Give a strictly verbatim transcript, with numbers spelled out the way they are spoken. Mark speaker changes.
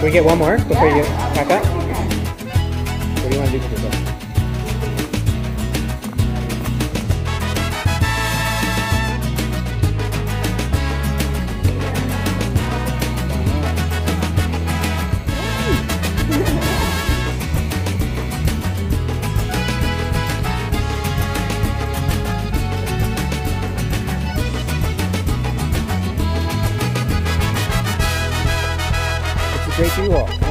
Speaker 1: we get one more before you pack up? What do you want to do for this? Great to you all.